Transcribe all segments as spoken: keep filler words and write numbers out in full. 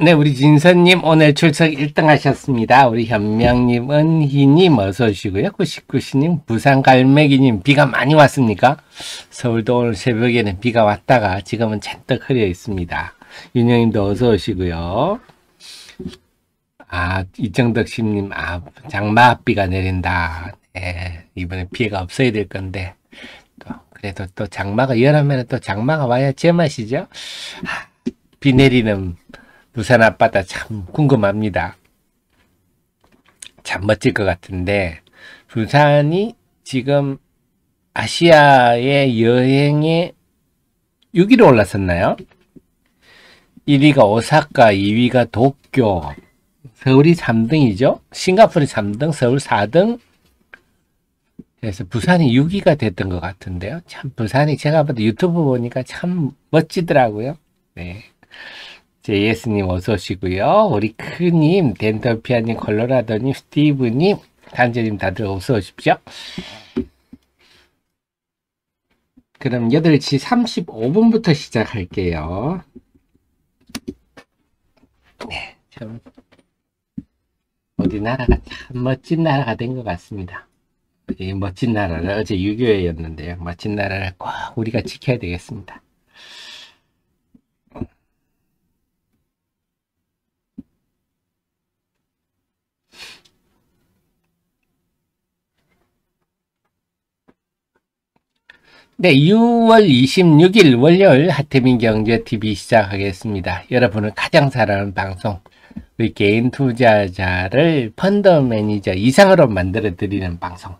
네, 우리 진선님 오늘 출석 일 등 하셨습니다. 우리 현명님, 은희님 어서 오시고요. 구십구씨님, 부산 갈매기님 비가 많이 왔습니까? 서울도 오늘 새벽에는 비가 왔다가 지금은 잔뜩 흐려 있습니다. 윤영님도 어서 오시고요. 아, 이정덕씨님, 아, 장마비가 내린다. 네, 이번에 피해가 없어야 될 건데 또 그래도 또 장마가 열하면 또 장마가 와야 제맛이죠. 아, 비 내리는 부산 앞바다 참 궁금합니다. 참 멋질 것 같은데 부산이 지금 아시아의 여행에 육 위로 올랐었나요? 일 위가 오사카, 이 위가 도쿄, 서울이 삼 등이죠. 싱가포르 삼 등, 서울 사 등. 그래서 부산이 육 위가 됐던 것 같은데요. 참 부산이 제가 봐도 유튜브 보니까 참 멋지더라고요. 네. 제이에스님 어서 오시고요. 우리 크님, 덴터피아님, 콜로라도님, 스티브님, 단재님 다들 어서 오십시오. 그럼 여덟 시 삼십오 분부터 시작할게요. 네, 참 어디 나라가 참 멋진 나라가 된 것 같습니다. 이 멋진 나라를 어제 유교회였는데요. 멋진 나라를 꼭 우리가 지켜야 되겠습니다. 네, 유월 이십육일 월요일 하태민 경제티비 시작하겠습니다. 여러분을 가장 사랑하는 방송, 우리 개인 투자자를 펀드 매니저 이상으로 만들어 드리는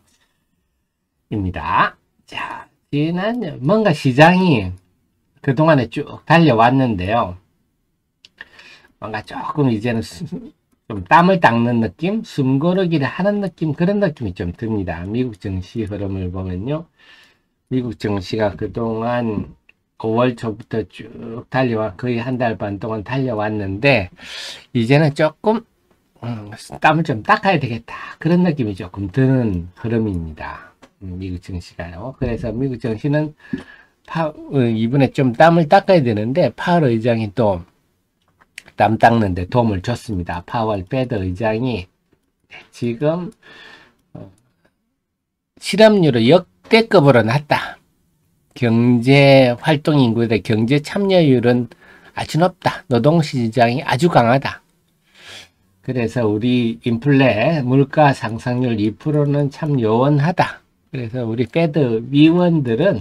방송입니다. 자, 지난 뭔가 시장이 그동안에 쭉 달려왔는데요. 뭔가 조금 이제는 좀 땀을 닦는 느낌, 숨고르기를 하는 느낌, 그런 느낌이 좀 듭니다. 미국 증시 흐름을 보면요. 미국 증시가 그동안 오월 초부터 쭉 달려와 거의 한 달 반 동안 달려왔는데 이제는 조금 음, 땀을 좀 닦아야 되겠다, 그런 느낌이 조금 드는 흐름입니다. 음, 미국 증시가요. 그래서 미국 증시는 파, 어, 이번에 좀 땀을 닦아야 되는데 파월 의장이 또 땀 닦는데 도움을 줬습니다. 파월 패드 의장이 지금 어, 실업률을 역대급으로 낮다. 경제 활동 인구에 경제 참여율은 아주 높다. 노동시장이 아주 강하다. 그래서 우리 인플레 물가 상승률 이 퍼센트는 참 요원하다. 그래서 우리 패드 위원들은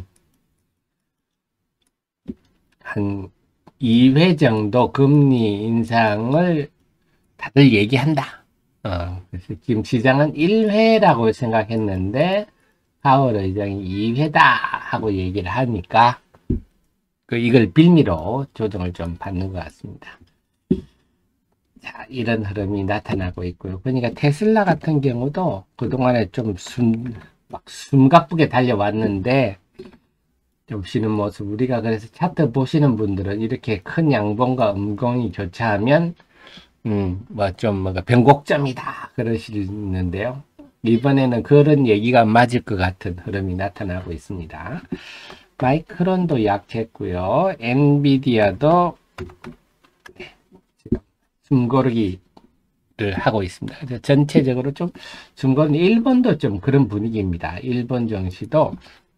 한 이 회 정도 금리 인상을 다들 얘기한다. 어, 그래서 지금 시장은 일 회라고 생각했는데 파월 의장이 이 회다 하고 얘기를 하니까 그 이걸 빌미로 조정을 좀 받는 것 같습니다. 자, 이런 흐름이 나타나고 있고요. 그러니까 테슬라 같은 경우도 그동안에 좀 숨, 막 숨가쁘게 달려왔는데 좀 쉬는 모습, 우리가 그래서 차트 보시는 분들은 이렇게 큰 양봉과 음봉이 교차하면 음, 뭐 좀 뭔가 변곡점이다 그러시는데요. 이번에는 그런 얘기가 맞을 것 같은 흐름이 나타나고 있습니다. 마이크론도 약했고요. 엔비디아도 지금 숨고르기를 하고 있습니다. 그래서 전체적으로 좀 숨고르기, 일본도 좀 그런 분위기입니다. 일본 증시도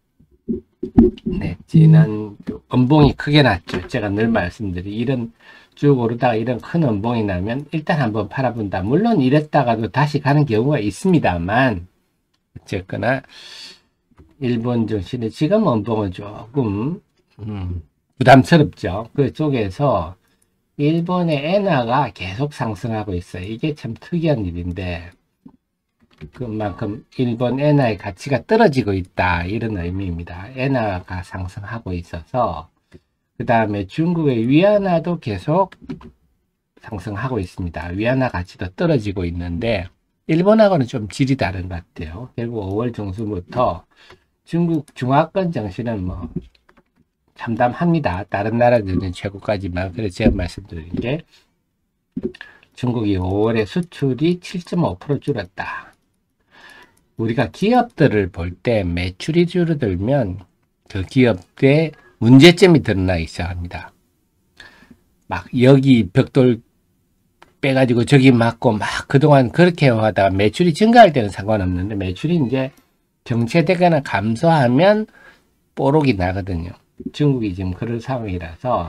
네, 지난 음봉이 크게 났죠. 제가 늘 말씀드린 이런 쭉 오르다가 이런 큰 음봉이 나면 일단 한번 팔아본다. 물론 이랬다가도 다시 가는 경우가 있습니다만 어쨌거나 일본 증시는 지금 음봉은 조금 음, 부담스럽죠. 그쪽에서 일본의 엔화가 계속 상승하고 있어요. 이게 참 특이한 일인데 그만큼 일본 엔화의 가치가 떨어지고 있다, 이런 의미입니다. 엔화가 상승하고 있어서 그 다음에 중국의 위안화도 계속 상승하고 있습니다. 위안화 가치도 떨어지고 있는데 일본하고는 좀 질이 다른 것 같아요. 결국 오월 중순부터 중국 중화권 증시는 뭐 참담합니다. 다른 나라들은 최고까지만. 그래서 제가 말씀드린 게 중국이 오월에 수출이 칠 점 오 퍼센트 줄었다. 우리가 기업들을 볼 때 매출이 줄어들면 그 기업의 문제점이 드러나기 시작합니다. 막 여기 벽돌 빼가지고 저기 맞고 막 그동안 그렇게 하다가 매출이 증가할 때는 상관없는데 매출이 이제 정체되거나 감소하면 뽀록이 나거든요. 중국이 지금 그런 상황이라서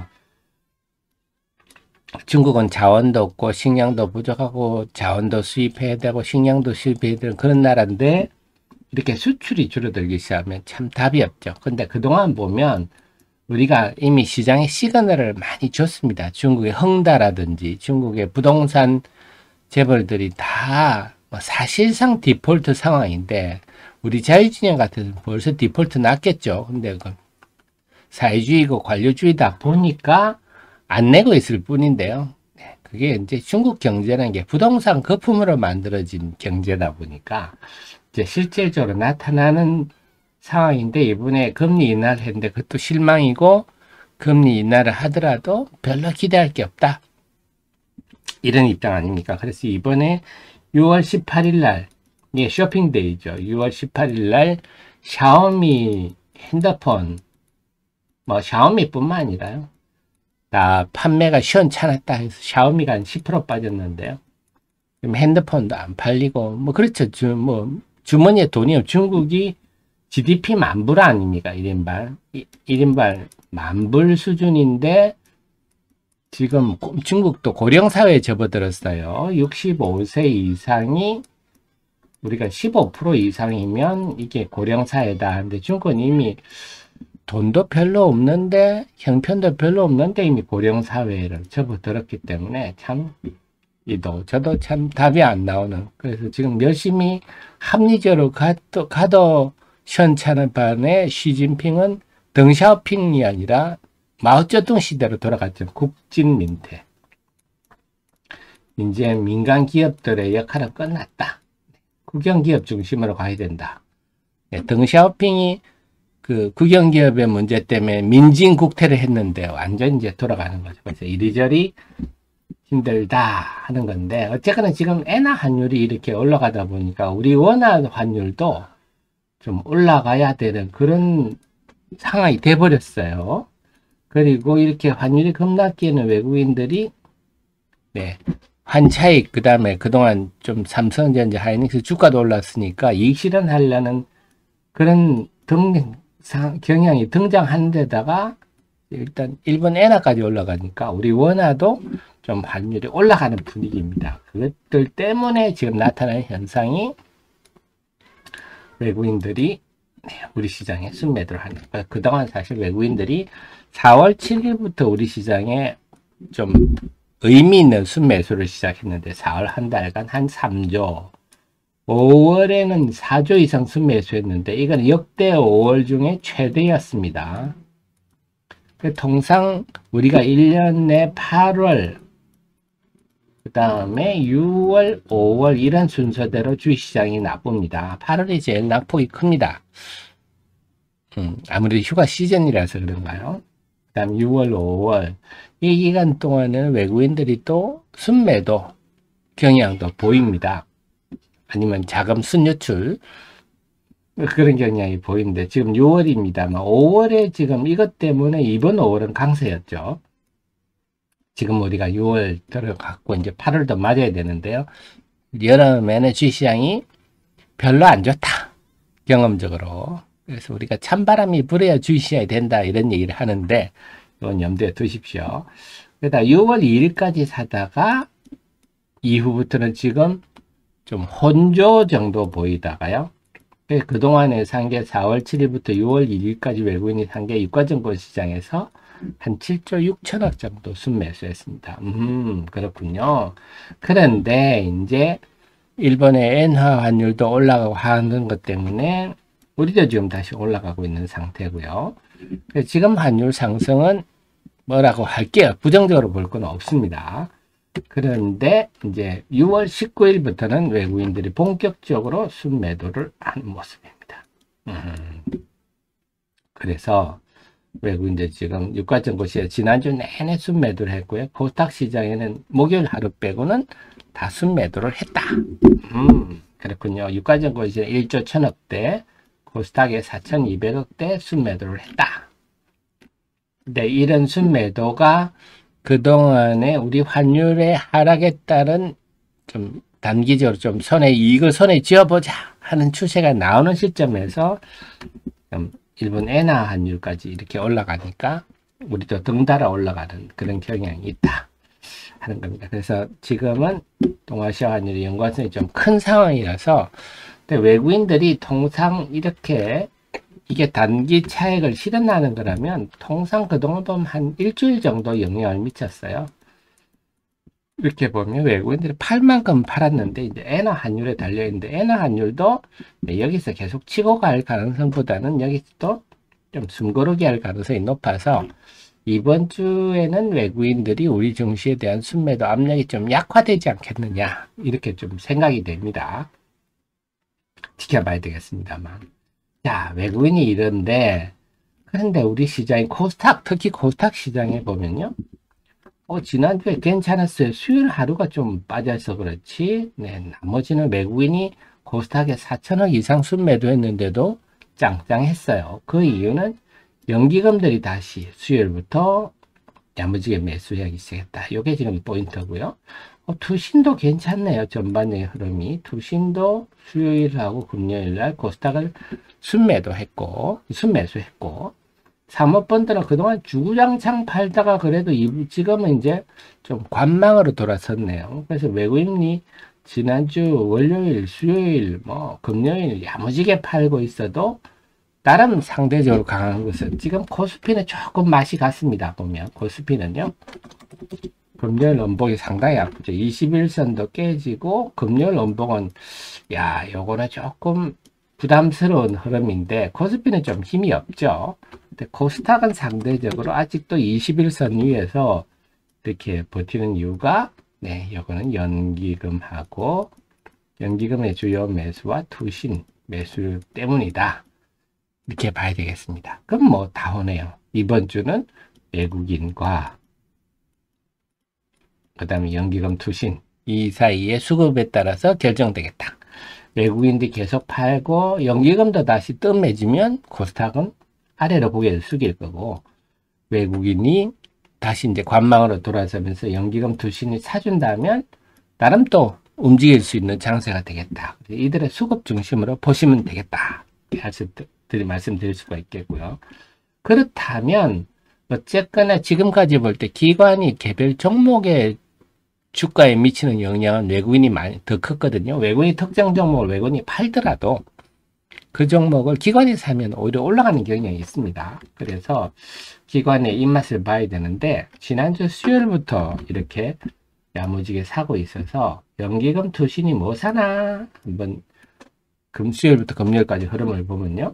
중국은 자원도 없고 식량도 부족하고 자원도 수입해야 되고 식량도 수입해야 되는 그런 나라인데 이렇게 수출이 줄어들기 시작하면 참 답이 없죠. 근데 그동안 보면 우리가 이미 시장에 시그널을 많이 줬습니다. 중국의 헝다라든지 중국의 부동산 재벌들이 다 뭐 사실상 디폴트 상황인데 우리 자유진영 같은 벌써 디폴트 났겠죠. 근데 그 사회주의고 관료주의다 보니까 안 내고 있을 뿐인데요. 그게 이제 중국 경제라는 게 부동산 거품으로 만들어진 경제다 보니까 이제 실질적으로 나타나는 상황인데 이번에 금리 인하를 했는데 그것도 실망이고 금리 인하를 하더라도 별로 기대할 게 없다. 이런 입장 아닙니까? 그래서 이번에 유월 십팔일 날 이게 쇼핑데이죠. 유월 십팔일 날 샤오미 핸드폰 뭐 샤오미뿐만 아니라요. 다 판매가 시원찮았다 해서 샤오미가 한 십 퍼센트 빠졌는데요. 지금 핸드폰도 안 팔리고 뭐 그렇죠. 주, 뭐 주머니에 돈이 없 중국이 지디피 만불 아닙니까? 일 인발 일 인발 만불 수준인데 지금 중국도 고령사회에 접어들었어요. 육십오 세 이상이 우리가 십오 퍼센트 이상이면 이게 고령사회다. 근데 중국은 이미 돈도 별로 없는데 형편도 별로 없는데 이미 고령사회를 접어들었기 때문에 참 이도 저도 참 답이 안 나오는 그래서 지금 열심히 합리적으로 가도, 가도 시원찮은 반에 시진핑은 덩샤오핑이 아니라 마오쩌둥 시대로 돌아갔죠. 국진민퇴. 이제 민간 기업들의 역할은 끝났다. 국영기업 중심으로 가야 된다. 네, 덩샤오핑이 그 국영기업의 문제 때문에 민진국퇴를 했는데 완전 이제 돌아가는 거죠. 그래서 이리저리 힘들다 하는 건데 어쨌거나 지금 엔화 환율이 이렇게 올라가다 보니까 우리 원화 환율도 좀 올라가야 되는 그런 상황이 돼버렸어요. 그리고 이렇게 환율이 급락기에는 외국인들이 네, 환차익 그 다음에 그동안 좀 삼성전자 하이닉스 주가도 올랐으니까 이익 실현하려는 그런 등 경향이 등장하는 데다가 일단 일본 엔화까지 올라가니까 우리 원화도 좀 환율이 올라가는 분위기입니다. 그것들 때문에 지금 나타나는 현상이 외국인들이 우리 시장에 순매도를 하는 거예요. 그동안 사실 외국인들이 사월 칠일부터 우리 시장에 좀 의미 있는 순매수를 시작했는데 사월 한 달간 한 삼조 오월에는 사조 이상 순매수했는데 이건 역대 오월 중에 최대였습니다. 통상 우리가 일 년 내 팔월 그 다음에 유월, 오월 이런 순서대로 주식시장이 나쁩니다. 팔월이 제일 낙폭이 큽니다. 음, 아무래도 휴가 시즌이라서 그런가요? 그 다음 유월, 오월 이 기간 동안은 외국인들이 또 순매도 경향도 보입니다. 아니면 자금 순유출 그런 경향이 보이는데 지금 유월입니다만 오월에 지금 이것 때문에 이번 오월은 강세였죠. 지금 우리가 유월 들어갔고 이제 팔월도 맞아야 되는데요. 여름에는 주식시장이 별로 안 좋다. 경험적으로. 그래서 우리가 찬바람이 불어야 주식시장이 된다 이런 얘기를 하는데 이건 염두에 두십시오. 그러다 유월 이일까지 사다가 이후부터는 지금 좀 혼조 정도 보이다가요. 그동안에 산 게 사월 칠일부터 유월 일일까지 외국인이 산 게 유가증권 시장에서 한 칠조 육천억 정도 순매수했습니다. 음, 그렇군요. 그런데 이제 일본의 엔화 환율도 올라가고 하는 것 때문에 우리도 지금 다시 올라가고 있는 상태고요. 지금 환율 상승은 뭐라고 할게요. 부정적으로 볼 건 없습니다. 그런데 이제 유월 십구일부터는 외국인들이 본격적으로 순매도를 하는 모습입니다. 음, 그래서 외국인들 지금 유가증권 시장 지난주 내내 순매도를 했고요. 코스닥 시장에는 목요일 하루 빼고는 다 순매도를 했다. 음, 그렇군요. 유가증권 시장 일조 천억대, 코스닥에 사천이백억대 순매도를 했다. 근데 이런 순매도가 그동안에 우리 환율의 하락에 따른 좀 단기적으로 좀 손에 이익을 손에 쥐어보자 하는 추세가 나오는 시점에서 좀 일본 엔화 환율까지 이렇게 올라가니까 우리도 덩달아 올라가는 그런 경향이 있다 하는 겁니다. 그래서 지금은 동아시아 환율의 연관성이 좀 큰 상황이라서 근데 외국인들이 통상 이렇게 이게 단기 차익을 실현하는 거라면 통상 그동안 보면 한 일주일 정도 영향을 미쳤어요. 이렇게 보면 외국인들이 팔 만큼 팔았는데 이제 엔화 환율에 달려있는데 엔화 환율도 여기서 계속 치고 갈 가능성보다는 여기서 좀 숨고르기 할 가능성이 높아서 이번 주에는 외국인들이 우리 증시에 대한 순매도 압력이 좀 약화되지 않겠느냐 이렇게 좀 생각이 됩니다. 지켜봐야 되겠습니다만. 자, 외국인이 이런데 그런데 우리 시장인 코스닥 특히 코스닥 시장에 보면요. 어, 지난주에 괜찮았어요. 수요일 하루가 좀 빠져서 그렇지. 네, 나머지는 외국인이 코스닥에 사천억 이상 순매도 했는데도 짱짱했어요. 그 이유는 연기금들이 다시 수요일부터 야무지게 매수하기 시작했다. 이게 지금 포인트고요. 어, 투신도 괜찮네요. 전반적인 흐름이. 투신도 수요일하고 금요일날 코스닥을 순매도 했고, 순매수했고, 사모펀드는 그동안 주구장창 팔다가 그래도 지금은 이제 좀 관망으로 돌아섰네요. 그래서 외국인이 지난주 월요일, 수요일, 뭐, 금요일 야무지게 팔고 있어도 나름 상대적으로 강한 것은 지금 코스피는 조금 맛이 갔습니다. 보면 코스피는요. 금요일 원복이 상당히 아프죠. 이십일 선도 깨지고 금요일 원복은 야 요거는 조금 부담스러운 흐름인데 코스피는 좀 힘이 없죠. 근데 코스닥은 상대적으로 아직도 이십일 선 위에서 이렇게 버티는 이유가 네 요거는 연기금하고 연기금의 주요 매수와 투신 매수 때문이다. 이렇게 봐야 되겠습니다. 그럼 뭐 다 오네요. 이번 주는 외국인과 그 다음에 연기금 투신 이 사이의 수급에 따라서 결정되겠다. 외국인들이 계속 팔고 연기금도 다시 뜸해지면 코스닥은 아래로 고개를 숙일 거고 외국인이 다시 이제 관망으로 돌아서면서 연기금 투신이 사준다면 나름 또 움직일 수 있는 장세가 되겠다. 이들의 수급 중심으로 보시면 되겠다. 이렇게 말씀드릴 수가 있겠고요. 그렇다면 어쨌거나 지금까지 볼 때 기관이 개별 종목의 주가에 미치는 영향은 외국인이 많이 더 컸거든요. 외국인이 특정 종목을 외국인이 팔더라도 그 종목을 기관이 사면 오히려 올라가는 경향이 있습니다. 그래서 기관의 입맛을 봐야 되는데 지난주 수요일부터 이렇게 야무지게 사고 있어서 연기금 투신이 뭐 사나 한번 금수요일부터 금요일까지 흐름을 보면요.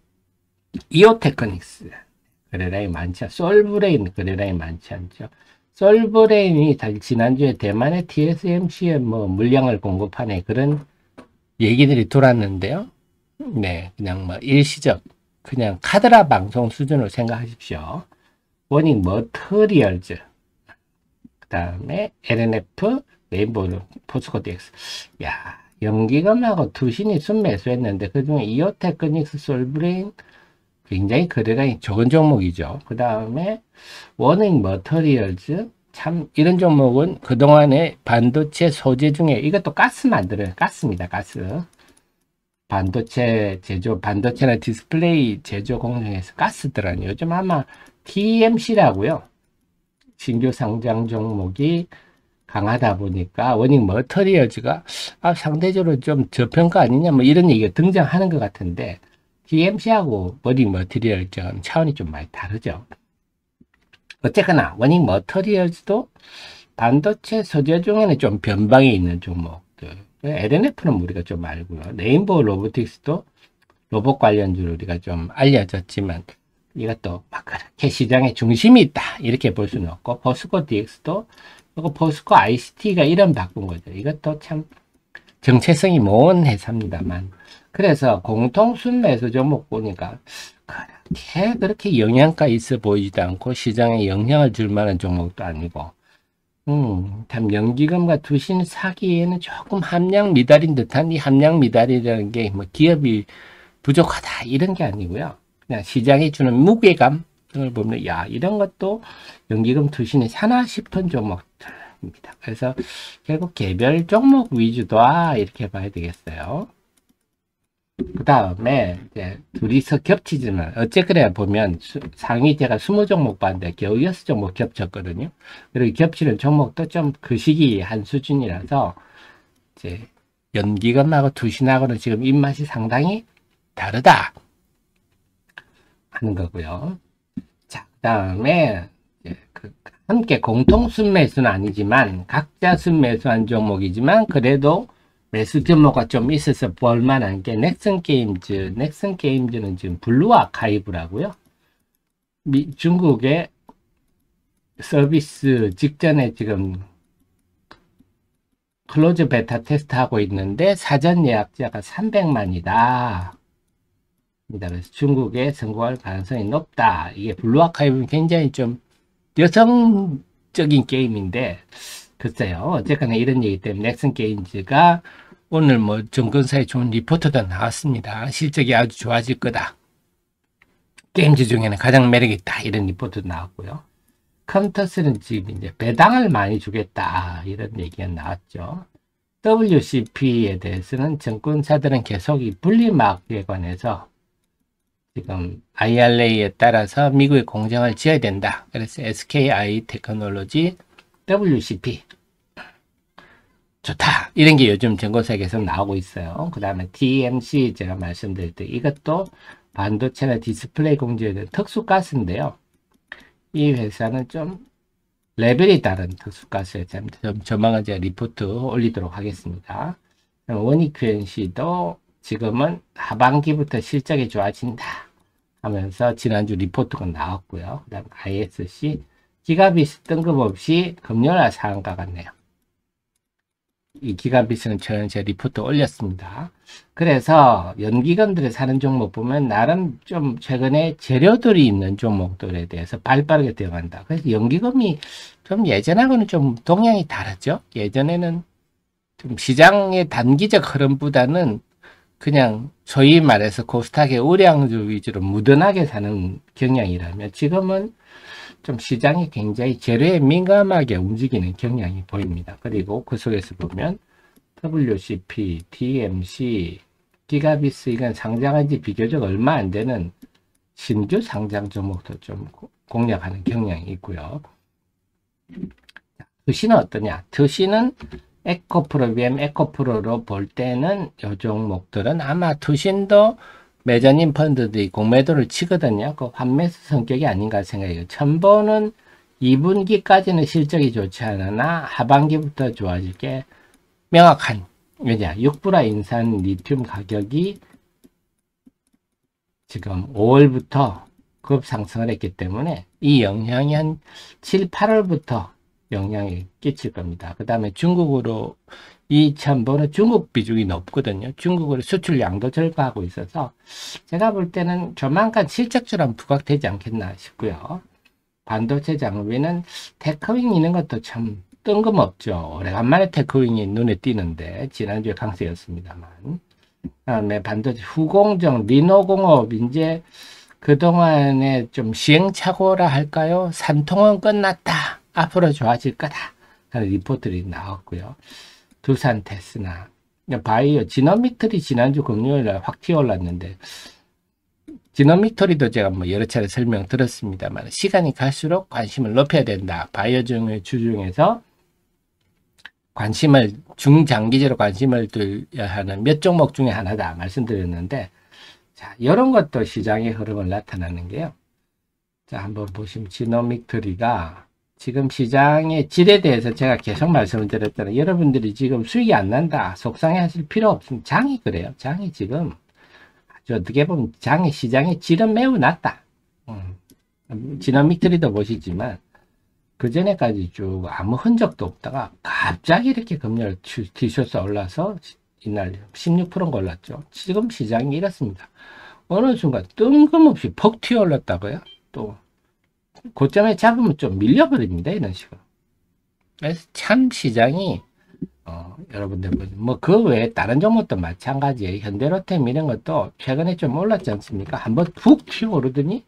이오테크닉스 거래량이 많지 않죠. 솔브레인 거래량이 많지 않죠. 솔브레인이 지난주에 대만의 티에스엠씨에 뭐 물량을 공급하네 그런 얘기들이 돌았는데요. 네, 그냥 뭐 일시적 그냥 카드라 방송 수준으로 생각하십시오. 워닝 머터리얼즈 그 다음에 엘엔에프 레인보우 포스코 디엑스 야 연기금하고 투신이 순매수했는데 그중에 이오테크닉스 솔브레인 굉장히 거래량이 적은 종목이죠. 그 다음에 워닝 머터리얼즈 참 이런 종목은 그동안에 반도체 소재 중에 이것도 가스 만들어요. 가스입니다. 가스. 반도체 제조, 반도체나 디스플레이 제조 공정에서 가스 들어가요. 요즘 아마 티엠씨라고요. 신규 상장 종목이 강하다 보니까 워닝 머터리얼즈가 아, 상대적으로 좀 저평가 아니냐 뭐 이런 얘기가 등장하는 것 같은데 티엠씨하고 워닝 머터리얼즈는 차원이 좀 많이 다르죠. 어쨌거나 워닝 머터리얼즈도 반도체 소재 중에는 좀 변방에 있는 종목들. 엘엔에프는 우리가 좀 알고요. 레인보우 로보틱스도 로봇 관련주로 우리가 좀 알려졌지만 이것도 막 그렇게 시장의 중심이 있다 이렇게 볼 수는 없고 포스코 디엑스도 이거 포스코 아이씨티가 이름 바꾼 거죠. 이것도 참 정체성이 먼 회사입니다만 그래서 공통 순매수 종목 보니까 그렇게 그렇게 영양가 있어 보이지도 않고 시장에 영향을 줄 만한 종목도 아니고 음, 참 연기금과 투신 사기에는 조금 함량 미달인 듯한 이 함량 미달이라는 게 뭐 기업이 부족하다 이런 게 아니고요. 그냥 시장이 주는 무게감 등을 보면 야 이런 것도 연기금 투신이 사나 싶은 종목들입니다. 그래서 결국 개별 종목 위주다 이렇게 봐야 되겠어요. 그 다음에 이제 둘이서 겹치지만 어쨌거나 보면 수, 상위 제가 이십 종목 봤는데 겨우 여섯 종목 겹쳤거든요. 그리고 겹치는 종목도 좀 그 시기 한 수준이라서 이제 연기금하고 투신하고는 지금 입맛이 상당히 다르다 하는 거고요. 자, 그 다음에 그 함께 공통 순매수는 아니지만 각자 순매수한 종목이지만 그래도 매수 규모가 좀 있어서 볼만한 게 넥슨 게임즈. 넥슨 게임즈는 지금 블루 아카이브라고요. 미, 중국의 서비스 직전에 지금 클로즈 베타 테스트 하고 있는데 사전 예약자가 삼백만이다. 그래서 중국에 성공할 가능성이 높다. 이게 블루 아카이브는 굉장히 좀 여성적인 게임인데 글쎄요. 어쨌거나 이런 얘기 때문에 넥슨 게임즈가 오늘 뭐 증권사에 좋은 리포트가 나왔습니다. 실적이 아주 좋아질 거다. 게임즈 중에는 가장 매력이 있다. 이런 리포트도 나왔고요. 컴터스는 지금 이제 배당을 많이 주겠다. 이런 얘기가 나왔죠. 더블유씨피에 대해서는 증권사들은 계속 이 분리막에 관해서 지금 아이알에이에 따라서 미국에 공장을 지어야 된다. 그래서 에스케이아이 테크놀로지 더블유씨피 좋다. 이런 게 요즘 증권사에 계속 나오고 있어요. 그 다음에 티엠씨 제가 말씀드릴 때 이것도 반도체나 디스플레이 공정에 대한 특수가스인데요. 이 회사는 좀 레벨이 다른 특수가스에 좀 조만간 제가 리포트 올리도록 하겠습니다. 원익큐엔씨도 지금은 하반기부터 실적이 좋아진다 하면서 지난주 리포트가 나왔고요. 그 다음 아이에스씨 기가비스 뜬금없이 금요일 상한가 같네요. 이 기가비스는 저는 제 리포트 올렸습니다. 그래서 연기금들을 사는 종목 보면 나름 좀 최근에 재료들이 있는 종목들에 대해서 발빠르게 들어간다. 그래서 연기금이 좀 예전하고는 좀 동향이 다르죠. 예전에는 좀 시장의 단기적 흐름보다는 그냥 소위 말해서 코스닥의 우량주 위주로 무던하게 사는 경향이라면 지금은 좀 시장이 굉장히 재료에 민감하게 움직이는 경향이 보입니다. 그리고 그 속에서 보면 더블유씨피, 티엠씨, 기가비스 이건 상장한 지 비교적 얼마 안 되는 신규 상장 종목도 좀 공략하는 경향이 있고요. 투시는 어떠냐? 투시는 에코프로비엠, 에코프로로 볼 때는 이 종목들은 아마 투신도 메자닌 펀드들이 공매도를 치거든요. 그 환매수 성격이 아닌가 생각해요. 첨보는 이 분기까지는 실적이 좋지 않으나 하반기부터 좋아질 게 명확한. 왜냐? 육 불화 인산 리튬 가격이 지금 오월부터 급상승을 했기 때문에 이 영향이 한 칠, 팔월부터 영향이 끼칠 겁니다. 그 다음에 중국으로 이 첨보는 중국 비중이 높거든요. 중국으로 수출량도 증가하고 있어서 제가 볼 때는 조만간 실적처럼 부각되지 않겠나 싶고요. 반도체 장비는 테크윙 있는 것도 참 뜬금없죠. 오래간만에 테크윙이 눈에 띄는데 지난주에 강세였습니다만. 그다음에 반도체 후공정, 리노공업 이제 그동안에 좀 시행착오라 할까요? 산통은 끝났다. 앞으로 좋아질 거다. 하는 리포트들이 나왔고요. 두산 테스나, 바이오, 지노믹트리 지난주 금요일날 확 튀어올랐는데, 지노믹트리도 제가 뭐 여러 차례 설명 들었습니다만, 시간이 갈수록 관심을 높여야 된다. 바이오 중의 주 중에서 관심을, 중장기적으로 관심을 들여야 하는 몇 종목 중에 하나다. 말씀드렸는데, 자, 이런 것도 시장의 흐름을 나타나는 게요. 자, 한번 보시면, 지노믹트리가 지금 시장의 질에 대해서 제가 계속 말씀을 드렸잖아요. 여러분들이 지금 수익이 안 난다. 속상해 하실 필요 없습니다. 장이 그래요. 장이 지금 아주 어떻게 보면 장의 시장의 질은 매우 낮다. 음. 지노믹트리도 보시지만 그 전에까지 쭉 아무 흔적도 없다가 갑자기 이렇게 금요일 티셔츠 올라서 이날 십육 퍼센트가 올랐죠. 지금 시장이 이렇습니다. 어느 순간 뜬금없이 퍽 튀어 올랐다고요. 또 고점에 잡으면 좀 밀려버립니다. 이런 식으로. 그래서 참 시장이 어, 여러분들 뭐 그 외에 다른 종목도 마찬가지예요. 현대로템 이런 것도 최근에 좀 올랐지 않습니까? 한번 푹 튀어 오르더니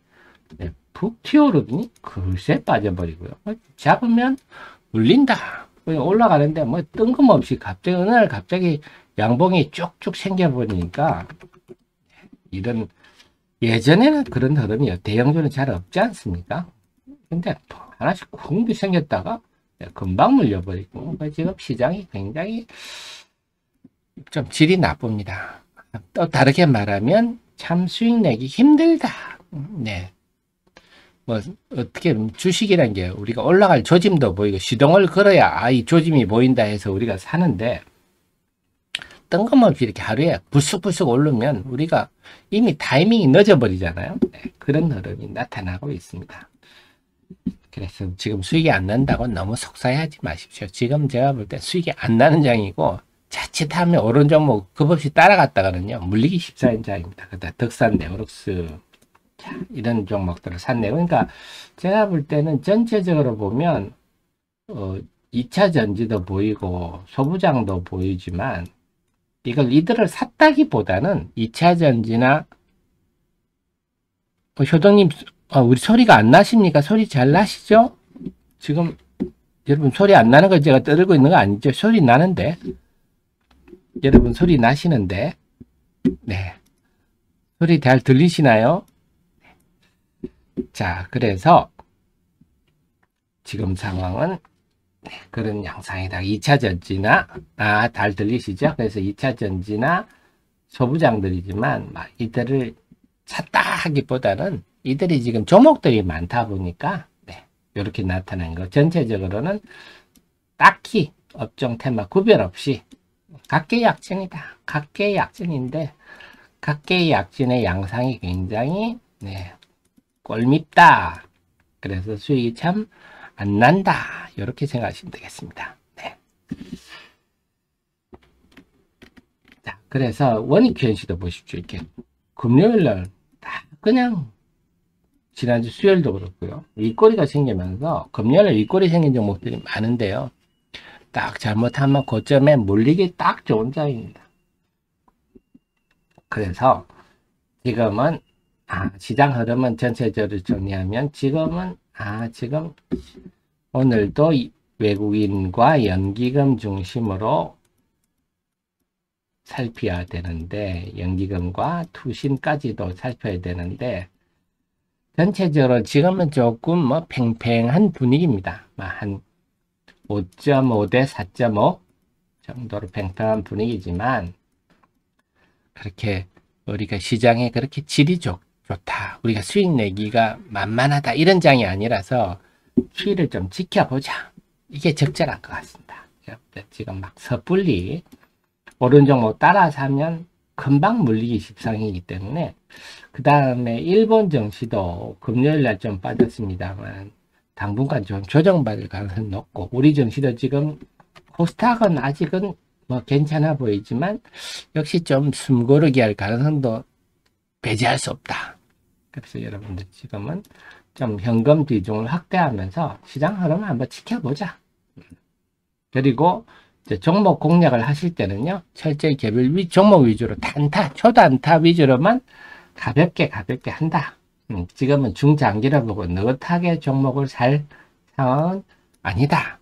네, 푹 튀어오르더니 글쎄 빠져버리고요. 잡으면 울린다. 올라가는데 뭐 뜬금없이 갑자기 어느 날 갑자기 양봉이 쭉쭉 생겨버리니까 이런 예전에는 그런 흐름이 대형주는 잘 없지 않습니까? 근데 하나씩 쿵 생겼다가 금방 물려버리고 지금 시장이 굉장히 좀 질이 나쁩니다. 또 다르게 말하면 참 수익 내기 힘들다. 네. 뭐 어떻게 주식이란 게 우리가 올라갈 조짐도 보이고 시동을 걸어야 아, 이 조짐이 보인다 해서 우리가 사는데 뜬금없이 이렇게 하루에 불쑥불쑥 오르면 우리가 이미 타이밍이 늦어버리잖아요. 네, 그런 흐름이 나타나고 있습니다. 그래서 지금 수익이 안 난다고 너무 속상해하지 마십시오. 지금 제가 볼 때 수익이 안 나는 장이고 자칫하면 오른 종목 급없이 따라갔다가는요 물리기 십사인 장입니다. 그다 덕산 네오록스 자, 이런 종목들을 샀네요. 그러니까 제가 볼 때는 전체적으로 보면 어, 이 차 전지도 보이고 소부장도 보이지만 이걸 이들을 샀다기보다는 이 차 전지나 어, 효동님 어, 우리 소리가 안 나십니까? 소리 잘 나시죠? 지금 여러분 소리 안 나는 걸 제가 떠들고 있는 거 아니죠? 소리 나는데 여러분 소리 나시는데 네 소리 잘 들리시나요? 자, 그래서 지금 상황은 그런 양상이다. 이 차 전지나 아, 잘 들리시죠? 그래서 이 차 전지나 소부장들이지만 막 이들을 샀다 하기보다는 이들이 지금 종목들이 많다 보니까 네, 이렇게 나타난 거. 전체적으로는 딱히 업종 테마 구별 없이 각계의 약진이다. 각계의 약진인데 각계의 약진의 양상이 굉장히 네, 꼴밉다. 그래서 수익이 참 안 난다. 이렇게 생각하시면 되겠습니다. 네. 자, 그래서 원익현시도 보십시오. 이렇게 금요일날 다 그냥 지난주 수요일도 그렇고요. 윗꼬리가 생기면서 금요일에 윗꼬리 생긴 종목들이 많은데요. 딱 잘못하면 고점에 몰리기 딱 좋은 장입니다. 그래서 지금은 아, 시장 흐름은 전체적으로 정리하면 지금은 아, 지금 오늘도 외국인과 연기금 중심으로 살펴야 되는데 연기금과 투신까지도 살펴야 되는데 전체적으로 지금은 조금 뭐 팽팽한 분위기입니다. 한 오 점 오 대 사 점 오 정도로 팽팽한 분위기지만 그렇게 우리가 시장에 그렇게 질이 좋, 좋다. 우리가 수익 내기가 만만하다. 이런 장이 아니라서 추이를 좀 지켜보자. 이게 적절한 것 같습니다. 지금 막 섣불리 오른 종목 따라 사면 금방 물리기 십상이기 때문에 그 다음에 일본 증시도 금요일날 좀 빠졌습니다만 당분간 좀 조정받을 가능성이 높고 우리 증시도 지금 코스닥은 아직은 뭐 괜찮아 보이지만 역시 좀 숨고르기 할 가능성도 배제할 수 없다. 그래서 여러분들 지금은 좀 현금 비중을 확대하면서 시장 흐름을 한번 지켜보자. 그리고 이제 종목 공략을 하실 때는요, 철저히 개별 위, 종목 위주로 단타, 초단타 위주로만 가볍게 가볍게 한다. 음, 지금은 중장기를 보고 느긋하게 종목을 살 상황은 아니다.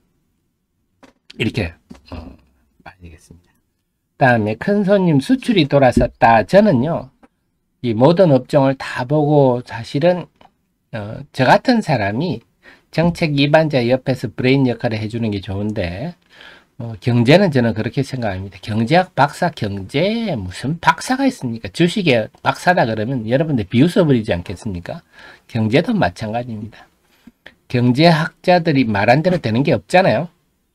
이렇게 음, 말하겠습니다. 다음에 큰 손님 수출이 돌아섰다. 저는요, 이 모든 업종을 다 보고 사실은 어, 저 같은 사람이 정책 이반자 옆에서 브레인 역할을 해주는 게 좋은데 어, 경제는 저는 그렇게 생각합니다. 경제학 박사, 경제에 무슨 박사가 있습니까? 주식에 박사다 그러면 여러분들 비웃어버리지 않겠습니까? 경제도 마찬가지입니다. 경제학자들이 말한 대로 되는 게 없잖아요.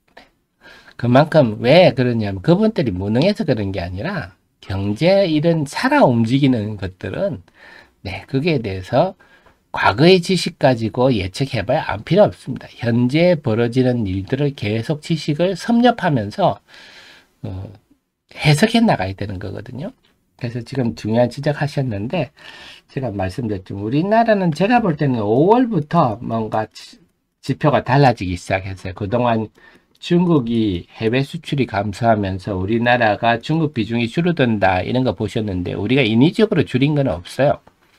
그만큼 왜 그러냐면 그분들이 무능해서 그런 게 아니라 경제 이런 살아 움직이는 것들은 네, 그게 대해서 과거의 지식 가지고 예측해봐야 안 필요 없습니다. 현재 벌어지는 일들을 계속 지식을 섭렵하면서 어, 해석해 나가야 되는 거거든요. 그래서 지금 중요한 지적하셨는데 제가 말씀드렸죠. 우리나라는 제가 볼 때는 오월부터 뭔가 지, 지표가 달라지기 시작했어요. 그동안 중국이 해외 수출이 감소하면서 우리나라가 중국 비중이 줄어든다 이런 거 보셨는데 우리가 인위적으로 줄인 건 없어요.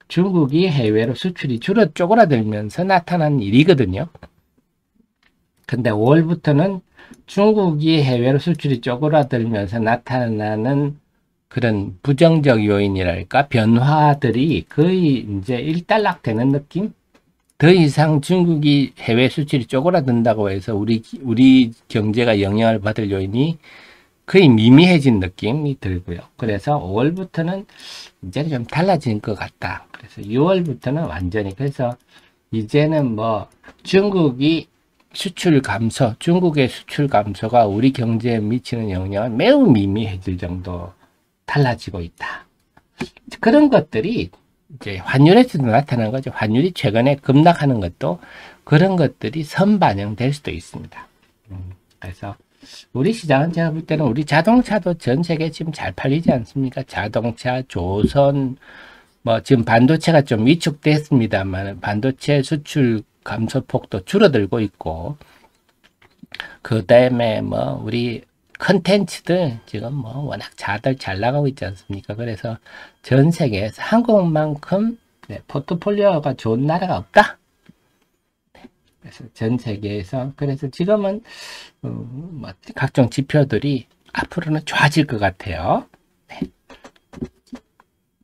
중국이 해외로 수출이 줄어 쪼그라들면서 나타난 일이거든요. 근데 오월부터는 중국이 해외로 수출이 쪼그라들면서 나타나는 그런 부정적 요인이랄까 변화들이 거의 이제 일단락되는 느낌? 더 이상 중국이 해외 수출이 쪼그라든다고 해서 우리 우리 경제가 영향을 받을 요인이 거의 미미해진 느낌이 들고요. 그래서 오월부터는 이제는 좀 달라진 것 같다. 그래서 유월부터는 완전히 그래서 이제는 뭐 중국이 수출 감소, 중국의 수출 감소가 우리 경제에 미치는 영향은 매우 미미해질 정도 달라지고 있다. 그런 것들이 이제 환율에서도 나타나는 거죠. 환율이 최근에 급락하는 것도 그런 것들이 선반영될 수도 있습니다. 음, 그래서 우리 시장은 제가 볼 때는 우리 자동차도 전 세계 지금 잘 팔리지 않습니까? 자동차, 조선, 뭐 지금 반도체가 좀 위축됐습니다만 반도체 수출 감소폭도 줄어들고 있고 그 다음에 뭐 우리 컨텐츠들 지금 뭐 워낙 다들 잘 나가고 있지 않습니까? 그래서 전 세계에서 한국만큼 네, 포트폴리오가 좋은 나라가 없다. 네, 그래서 전 세계에서 그래서 지금은 음, 뭐 각종 지표들이 앞으로는 좋아질 것 같아요. 네.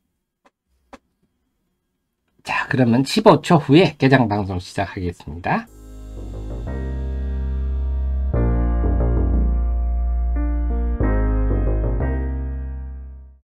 자, 그러면 십오 초 후에 개장 방송 시작하겠습니다.